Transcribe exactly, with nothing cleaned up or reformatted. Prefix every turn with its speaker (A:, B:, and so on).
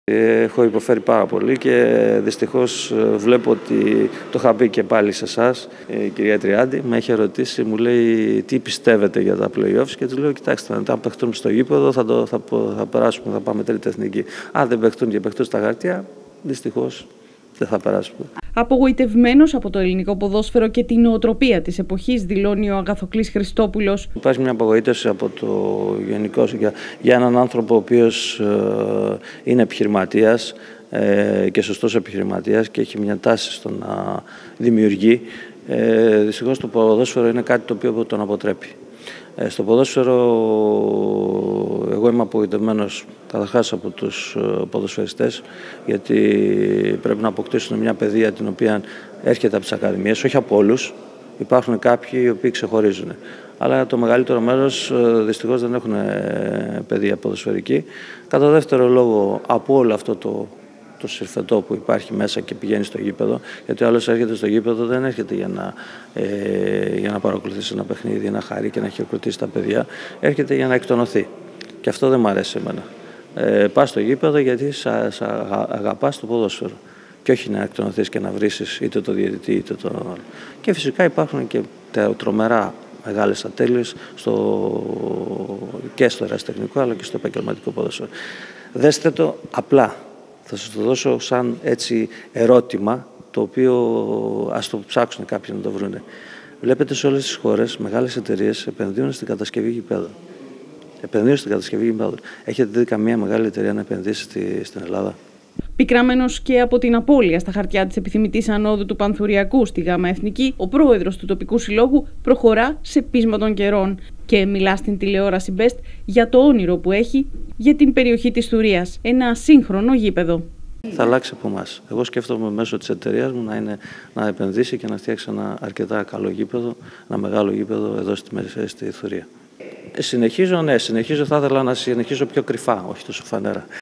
A: Έχω υποφέρει πάρα πολύ και δυστυχώς βλέπω ότι το είχα πει και πάλι σε εσάς. Η κυρία Τριάντη με έχει ρωτήσει, μου λέει τι πιστεύετε για τα play-offs και του λέω κοιτάξτε, αν παιχτούν στο γήπεδο θα, το, θα, θα περάσουμε, θα πάμε τρίτη εθνική. Αν δεν παιχτούν και παιχτούν στα χαρτιά, δυστυχώς δεν θα περάσουμε.
B: Απογοητευμένος από το ελληνικό ποδόσφαιρο και την νοοτροπία της εποχής, δηλώνει ο Αγαθοκλής Χριστόπουλος.
A: Υπάρχει μια απογοήτευση από το γενικό για, για έναν άνθρωπο ο οποίος ε, είναι επιχειρηματίας ε, και σωστός επιχειρηματίας και έχει μια τάση στο να δημιουργεί. Ε, δυστυχώς το ποδόσφαιρο είναι κάτι το οποίο τον αποτρέπει. Ε, στο ποδόσφαιρο εγώ είμαι απογοητευμένος καταρχάς από τους ποδοσφαιριστές, γιατί πρέπει να αποκτήσουν μια παιδεία την οποία έρχεται από τις ακαδημίες, όχι από όλους. Υπάρχουν κάποιοι οι οποίοι ξεχωρίζουν. Αλλά το μεγαλύτερο μέρος δυστυχώς δεν έχουν παιδεία ποδοσφαιρική. Κατά δεύτερο λόγο, από όλο αυτό το, το συρφετό που υπάρχει μέσα και πηγαίνει στο γήπεδο, γιατί ο άλλος έρχεται στο γήπεδο, δεν έρχεται για να, ε, για να παρακολουθήσει ένα παιχνίδι, να χαρεί και να χειροκροτήσει τα παιδιά, έρχεται για να εκτονωθεί. Και αυτό δεν μου αρέσει εμένα. Ε, πας στο γήπεδο γιατί σα, σα αγαπάς το ποδόσφαιρο. Και όχι να εκτονωθείς και να βρίσεις είτε το διαιτητή είτε το άλλο. Και φυσικά υπάρχουν και τρομερά μεγάλες ατέλειες στο, και στο ερασιτεχνικό αλλά και στο επαγγελματικό ποδόσφαιρο. Δέστε το απλά. Θα σας το δώσω σαν έτσι ερώτημα, το οποίο ας το ψάξουν κάποιοι να το βρούνε. Βλέπετε σε όλες τις χώρες μεγάλες εταιρείες επενδύουν στην κατασκευή γηπέδων. Επενδύουν στην κατασκευή γηπέδων. Έχετε δει καμία μεγάλη εταιρεία να επενδύσει στη, στην Ελλάδα?
B: Πικραμένος και από την απώλεια στα χαρτιά της επιθυμητής ανόδου του Πανθουριακού στη ΓΑΜΑ Εθνική, ο πρόεδρος του τοπικού συλλόγου προχωρά σε πείσμα των καιρών και μιλά στην τηλεόραση Best για το όνειρο που έχει για την περιοχή της Θουρίας, ένα σύγχρονο γήπεδο.
A: Θα αλλάξει από εμάς. Εγώ σκέφτομαι μέσω της εταιρείας μου να, είναι, να επενδύσει και να φτιάξει ένα αρκετά καλό γήπεδο, ένα μεγάλο γήπεδο εδώ στη, στη Θουρία. Συνεχίζω, ναι, συνεχίζω, θα ήθελα να συνεχίσω πιο κρυφά, όχι τόσο φανέρα.